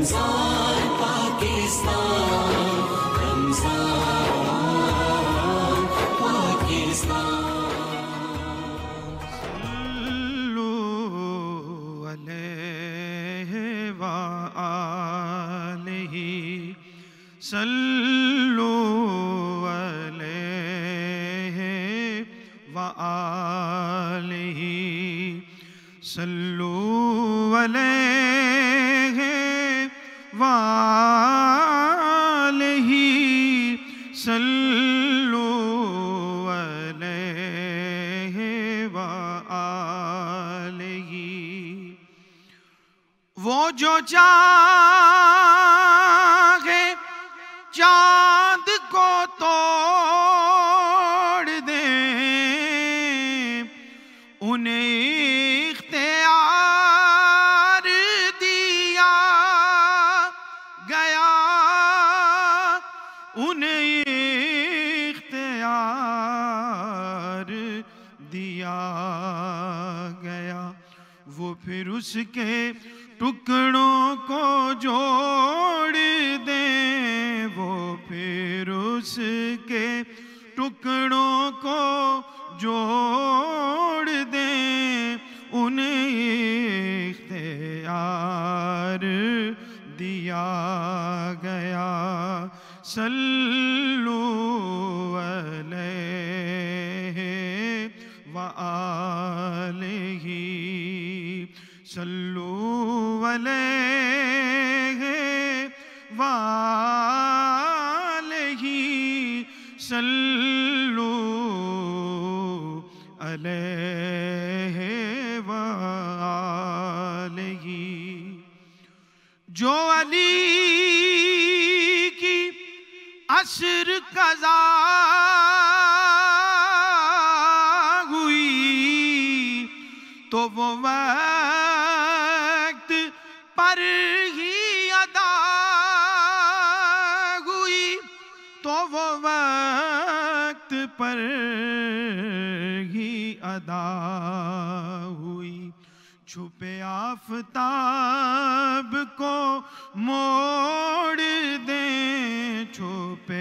रमजान पाकिस्तान, रमजान पाकिस्तान। सल्लू अलैहि व आलिहि, सल्लू अलैहि व आलिहि, सल्लू अलैहि व आलिहि, सल्लू अलैहि व आलिहि। वो जो चाहे चाँद को तोड़ दे, उन्हें इख्तियार दिया गया, उन्हें इख्तियार दिया गया। वो फिर उसके टुकड़ों को जोड़ दे, वो फिर उसके टुकड़ों को जोड़ दे, उन्हें इख्तियार दिया गया। सल्लू अलैहि व आलिहि, सल्लू अलैहि व आलिहि, सल्लू अलैहि व आलिहि। जो अली की असर कज़ा हुई, तो वो वक्त पर ही अदा हुई, तो वो वक्त पर ही अदा हुई। छुपे आफताब को मोड़ दे, छुपे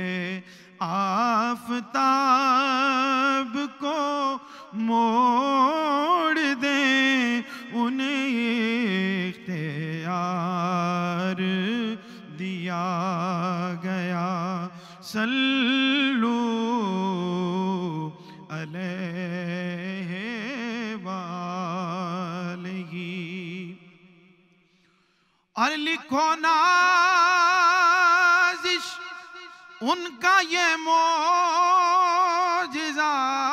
आफताब को मोड़ दे, उन्हें इख्तियार दिया गया। सल्लू अलैहि व आलिहि। और लिखो नाज़िश उनका ये मौजिज़ा,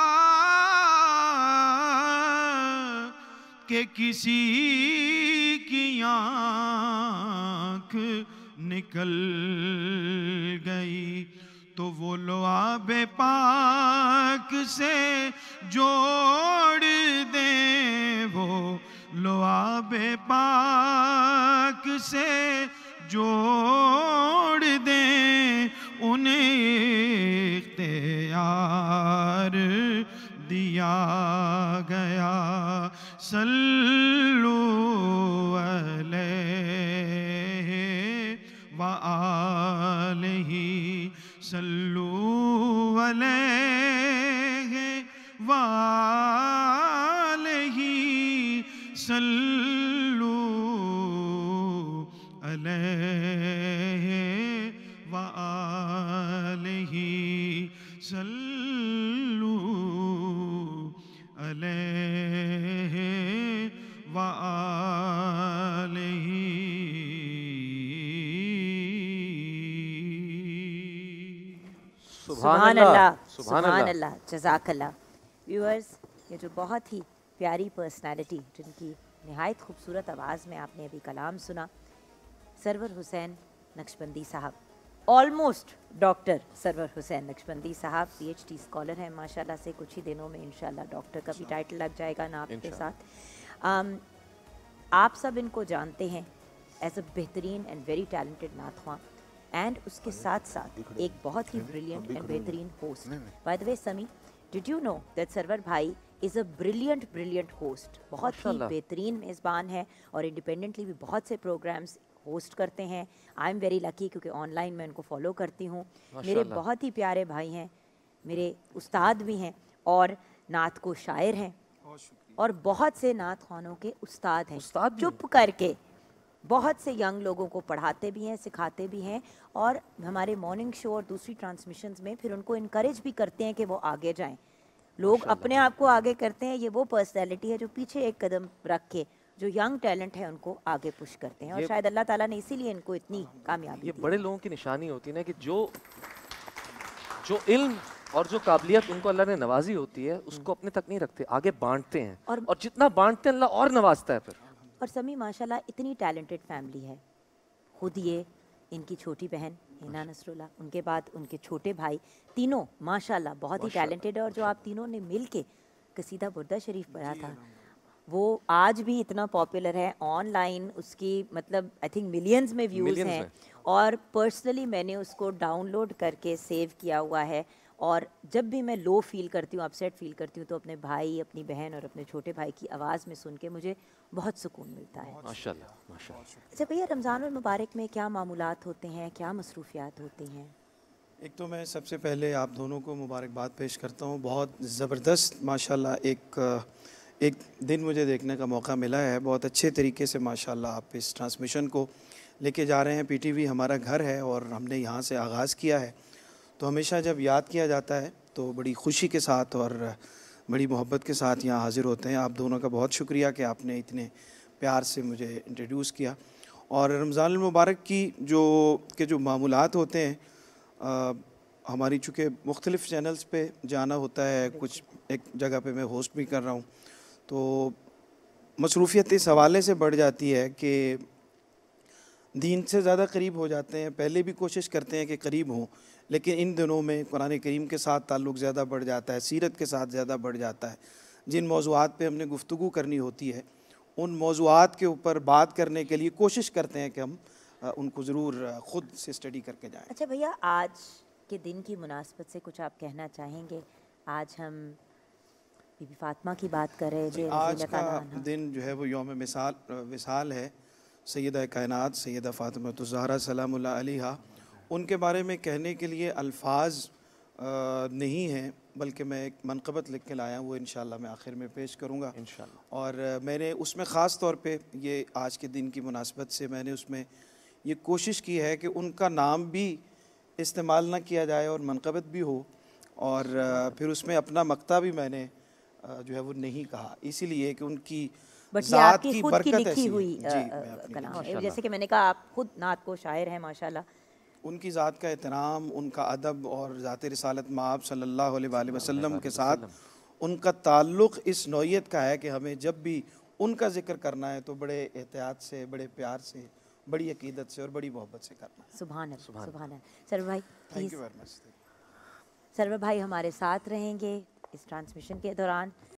कि किसी की आँख निकल गई, तो वो लुआबे पाक से जोड़ दे, वो लुआबे पाक से जोड़ दे, उन्हें इख्तियार दिया गया। सल्लू अलैहि व आलिहि, सल्लू अलैहि व आलिहि, सल्लू अलैहि व आलिहि, सल्लू अलैहि व आलिहि। सुभान अल्लाह, सुभान अल्लाह, जज़ाकल्लाह। व्यूअर्स, ये जो बहुत ही प्यारी पर्सनालिटी, जिनकी निहायत खूबसूरत आवाज़ में आपने अभी कलाम सुना, server Hussain Naqshbandi sahab, almost doctor Sarwar Hussain Naqshbandi sahab, PhD scholar हैं माशाल्लाह से। कुछ ही दिनों में इंशाल्लाह डॉक्टर का भी टाइटल लग जाएगा नाम के साथ। आप सब इनको जानते हैं एज अ बेहतरीन एंड वेरी टैलेंटेड नाथवा, एंड उसके साथ साथ एक बहुत ही ब्रिलियंट एंड बेहतरीन host. By the way Sami, did you know that Sarwar भाई इज़ अ ब्रिलियंट होस्ट, बहुत ही बेहतरीन मेज़बान है और इंडिपेंडेंटली भी बहुत से प्रोग्राम्स होस्ट करते हैं। आई एम वेरी लकी क्योंकि ऑनलाइन मैं उनको फॉलो करती हूँ। मेरे माशाल्लाह। बहुत ही प्यारे भाई हैं, मेरे उस्ताद भी हैं और नात को शायर हैं और बहुत से नात ख़वानों के उस्ताद हैं। उस्ताद भी चुप करके बहुत से यंग लोगों को पढ़ाते भी हैं, सिखाते भी हैं और हमारे मॉर्निंग शो और दूसरी ट्रांसमिशंस में फिर उनको इनकरेज भी करते हैं कि वो आगे जाएं। लोग अपने आप को आगे करते हैं, ये वो पर्सनैलिटी है जो पीछे एक कदम रख के जो यंग टैलेंट है उनको आगे पुश करते हैं और ये- शायद अल्लाह ताला ने इसीलिए इनको इतनी कामयाबी ये दी। बड़े लोगों की निशानी होती है ना कि जो जो इल्म और जो काबिलियत उनको अल्लाह ने नवाजी होती है उसको अपने तक नहीं रखते, आगे बांटते हैं और जितना बांटते हैं अल्लाह और नवाजता है फिर। और समी माशाल्लाह इतनी टैलेंटेड फैमिली है। खुद ये इनकी छोटी बहन हिना नसरुल्लाह, उनके बाद उनके छोटे भाई, तीनों माशाल्लाह बहुत ही टैलेंटेड है और जो आप तीनों ने मिल के कसीदा बुर्दा शरीफ पढ़ा था वो आज भी इतना पॉपुलर है ऑनलाइन, उसकी मतलब आई थिंक मिलियंस में व्यूज़ Millions हैं में। और पर्सनली मैंने उसको डाउनलोड करके सेव किया हुआ है और जब भी मैं लो फील करती हूँ, अपसेट फील करती हूँ तो अपने भाई, अपनी बहन और अपने छोटे भाई की आवाज़ में सुन के मुझे बहुत सुकून मिलता है। माशाल्लाह माशाल्लाह। अच्छा भैया, रमज़ानुल मुबारक में क्या मामूलात होते हैं, क्या मसरूफियात होती हैं? एक तो मैं सबसे पहले आप दोनों को मुबारकबाद पेश करता हूँ। बहुत ज़बरदस्त माशाल्लाह एक दिन मुझे देखने का मौका मिला है। बहुत अच्छे तरीके से माशाल्लाह आप इस ट्रांसमिशन को लेके जा रहे हैं। पीटीवी हमारा घर है और हमने यहाँ से आगाज़ किया है, तो हमेशा जब याद किया जाता है तो बड़ी खुशी के साथ और बड़ी मोहब्बत के साथ यहाँ हाज़िर होते हैं। आप दोनों का बहुत शुक्रिया कि आपने इतने प्यार से मुझे इंट्रोड्यूस किया। और रमज़ानुल मुबारक की जो मामूलात होते हैं, हमारी चूँकि मुख्तलिफ़ चैनल्स पे जाना होता है, कुछ एक जगह पे मैं होस्ट भी कर रहा हूँ, तो मसरूफ़ियत इस हवाले से बढ़ जाती है कि दीन से ज़्यादा करीब हो जाते हैं। पहले भी कोशिश करते हैं कि करीब हों, लेकिन इन दिनों में कुरान करीम के साथ ताल्लुक़ ज़्यादा बढ़ जाता है, सीरत के साथ ज़्यादा बढ़ जाता है। जिन मौज़ूआत पे हमने गुफ्तगू करनी होती है उन मौज़ूआत के ऊपर बात करने के लिए कोशिश करते हैं कि हम उनको ज़रूर ख़ुद से स्टडी करके जाएँ। अच्छा भैया, आज के दिन की मुनासबत से कुछ आप कहना चाहेंगे? आज हम बीबी फ़ातिमा की बात कर रहे थे। आज का दिन जो है वो यौम विसाल है सैयदा कायनात सैयदा फ़ातिमा ज़हरा सलामुल्लाह अलैहा। उनके बारे में कहने के लिए अल्फाज नहीं हैं, बल्कि मैं एक मनक़बत लिख के लाया हूँ, वो इंशाअल्लाह मैं आखिर में पेश करूँगा इंशाअल्लाह। और मैंने उसमें ख़ास तौर पे ये आज के दिन की मुनासबत से मैंने उसमें ये कोशिश की है कि उनका नाम भी इस्तेमाल ना किया जाए और मनक़बत भी हो, और फिर उसमें अपना मक्ता भी मैंने जो है वो नहीं कहा, इसीलिए कि उनकी ज़ात की खुद की बरकत लिखी ऐसी हुई है। जी, मैं अपनी कलाम, लिखी। जैसे कि मैंने कहा आप खुद नात को शायर हैं माशाल्लाह। उनकी ज़ात का एहतराम, उनका अदब और ज़ात रिसालत माब सल्लल्लाहु अलैहि वसल्लम के साथ उनका ताल्लुक़ इस नौइयत का है कि हमें जब भी उनका ज़िक्र करना है तो बड़े एहतियात से, बड़े प्यार से, बड़ी अकीदत से और बड़ी मोहब्बत से करना है। सुभान अल्लाह, सुभान अल्लाह। सरवर भाई thank please, you very much. Sarwar भाई हमारे साथ रहेंगे इस ट्रांसमिशन के दौरान।